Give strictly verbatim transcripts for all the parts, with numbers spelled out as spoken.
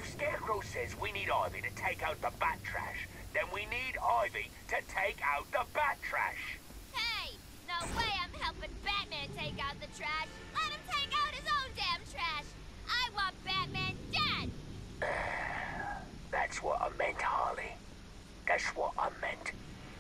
If Scarecrow says we need Ivy to take out the bat trash, then we need Ivy to take out the bat trash. Hey! No way I'm helping Batman take out the trash. Let him take out his own damn trash. I want Batman dead. That's what I meant, Harley. That's what I meant.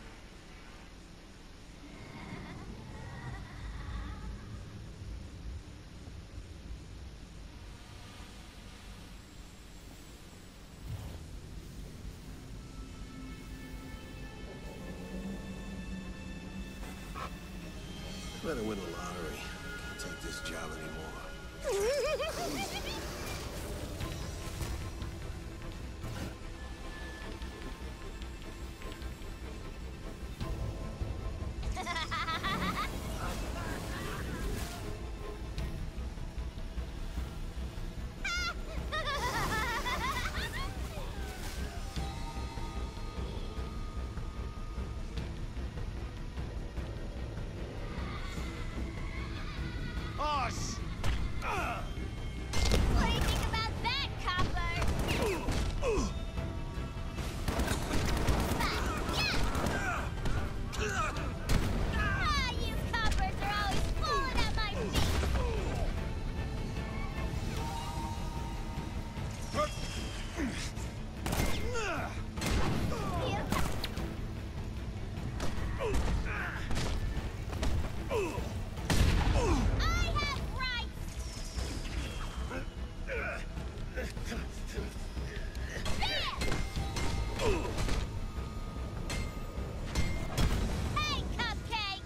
Better win the lottery. Can't take this job anymore. What do you think about that, Copper? Ah, you coppers are always falling at my feet. I have rights. Hey, Cupcake!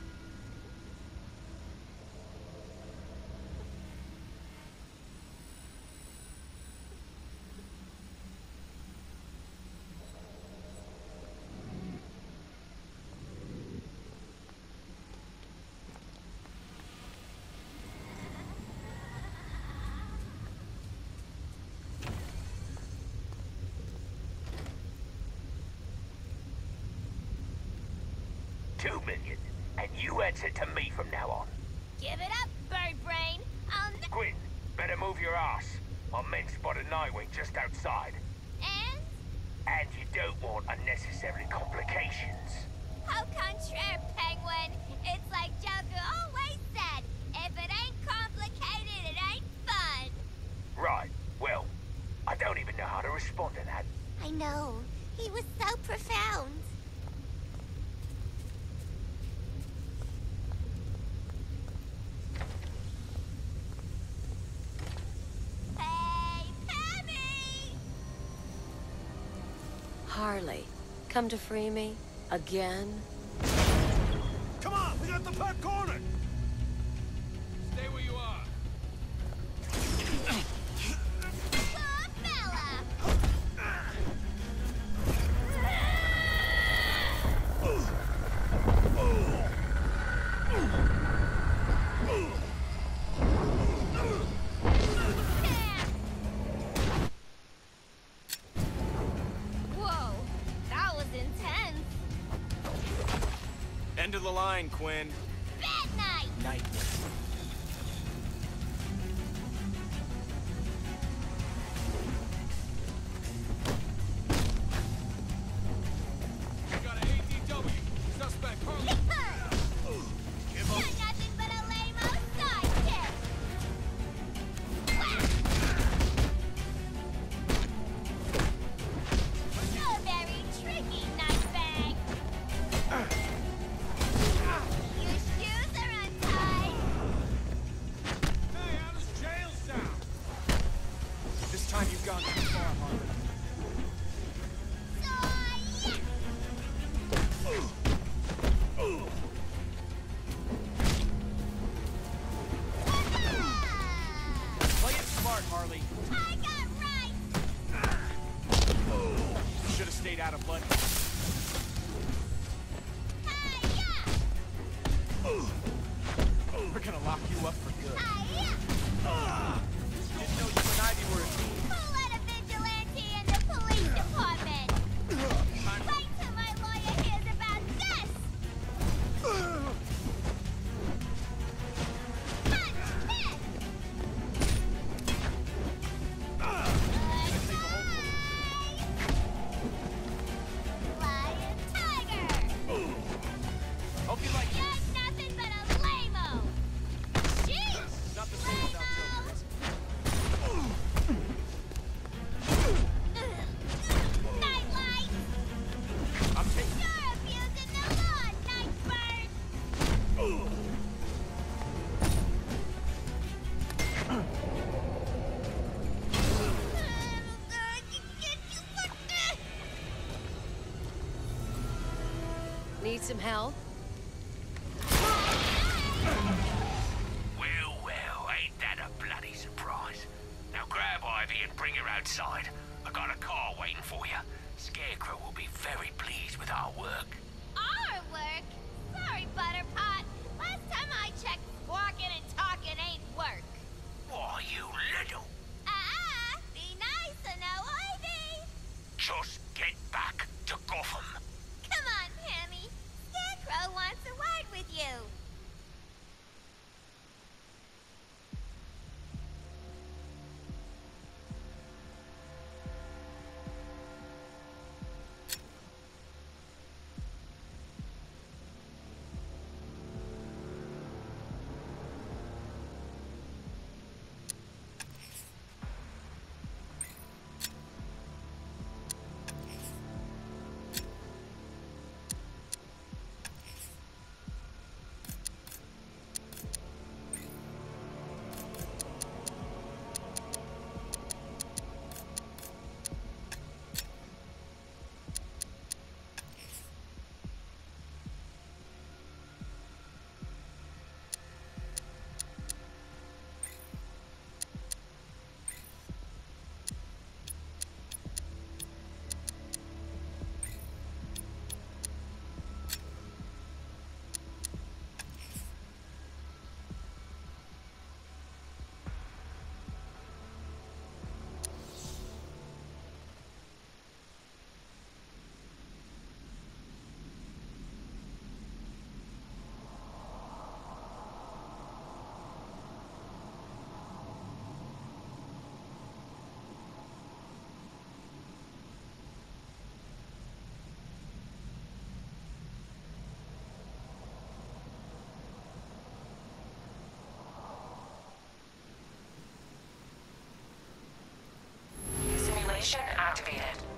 Two million, and you answer to me from now on. Give it up, Bird Brain. I'll n- Quinn, better move your ass. My men spotted Nightwing just outside. And? And you don't want unnecessary complications. Au contraire, Penguin. It's like Joker always said. If it ain't complicated, it ain't fun. Right, well, I don't even know how to respond to that. I know. He was so profound. Hey, Penny! Harley, come to free me? Again? Come on, we got the pot cornered! Stay where you are. Poor fella! Whoa, that was intense. End of the line, Quinn. Bad night! Nightwing. We got an A D W. Suspect Harley. You're nothing but a lame-o sidekick! You're very tricky, Nightbag! Your shoes are untied! Hey, how does jail sound? This time you've gone too far, Harley. So, yeah! Play it smart, Harley. I got rights! You should have stayed out of blood. Hi-ya! We're gonna lock you up for good. Hi-ya! Didn't know you and Ivy were a team. Who let a vigilante in the police department? Time Wait till my lawyer hears about this! Punch! Hit! Need some help? Well, well, ain't that a bloody surprise. Now grab Ivy and bring her outside. I got a car waiting for you. Scarecrow will be very pleased with our work. Our work? Sorry, Butterpot. Last time I checked, walking and talking ain't work. Why, you little... Ah, be nice and know Ivy. Just get back to Gotham. Come on, Pammy. Scarecrow wants a word with you. Simulation activated.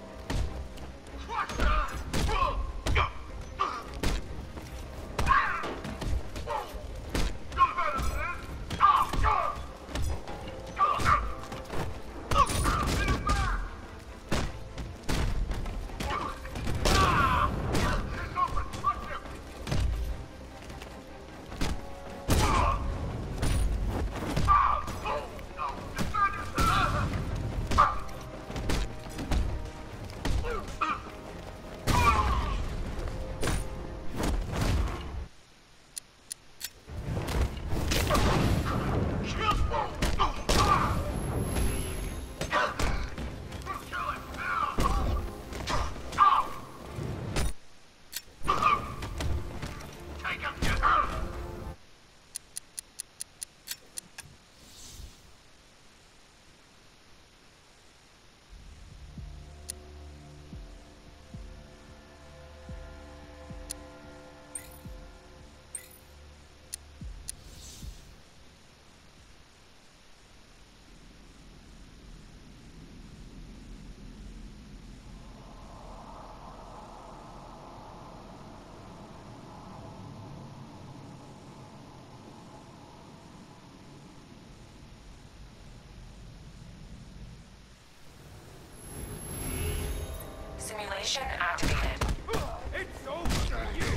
Simulation activated. It's over for you!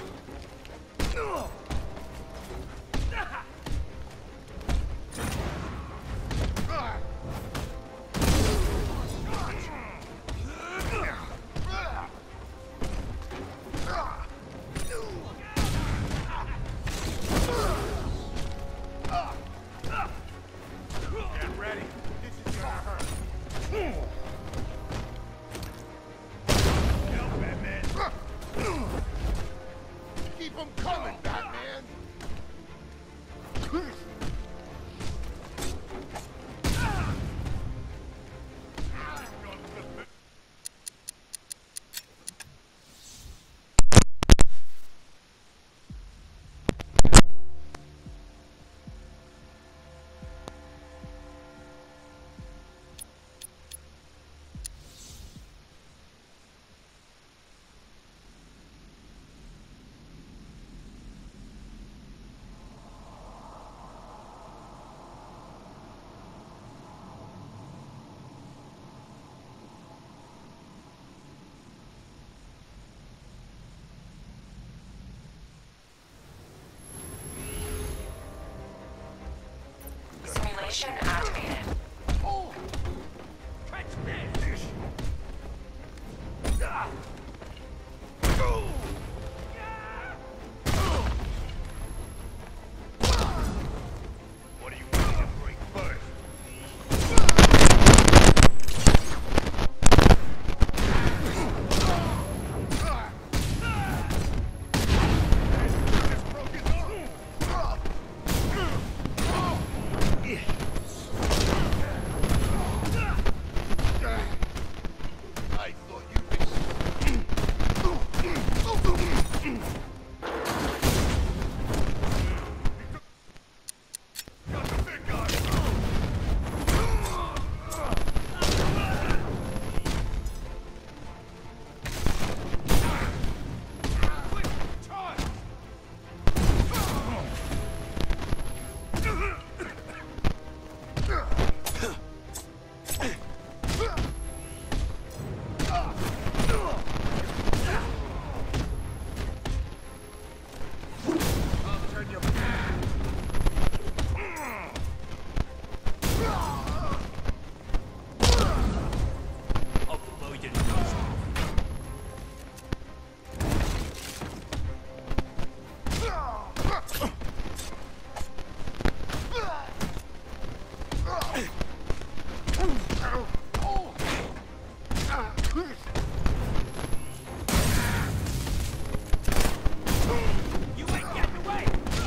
Get ready. This is gonna hurt. Keep them coming, Batman! Simulation activated. Oh! Catch this! Ah! Oh! What do you want to break first? I thought you'd be... Got the big guy! Quick, charge! I'll turn your back. I'll blow your nose off. You ain't getting away!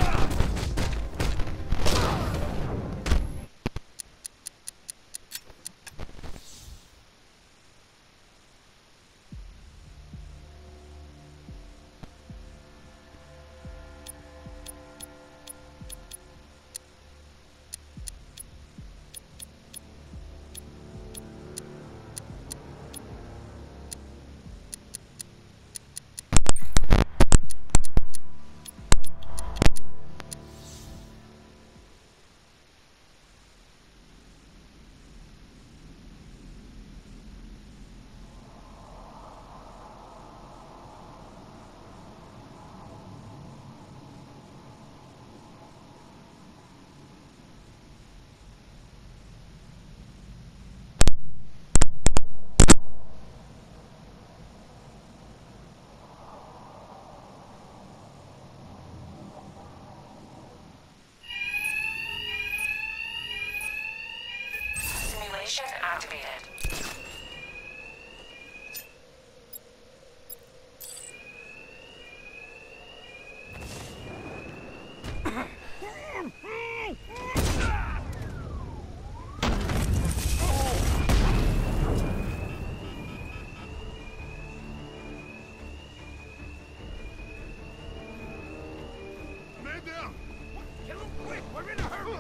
Simulation activated. Man down! Kill him quick! We're in a hurry!